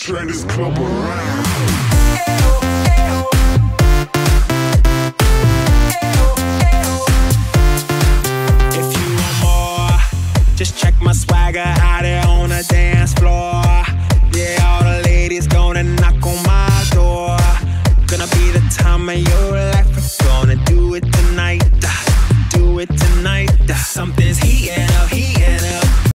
Turn this club around. If you want more, just check my swagger out there on the dance floor. Yeah, all the ladies gonna knock on my door. Gonna be the time of your life. We're gonna do it tonight. Do it tonight. Something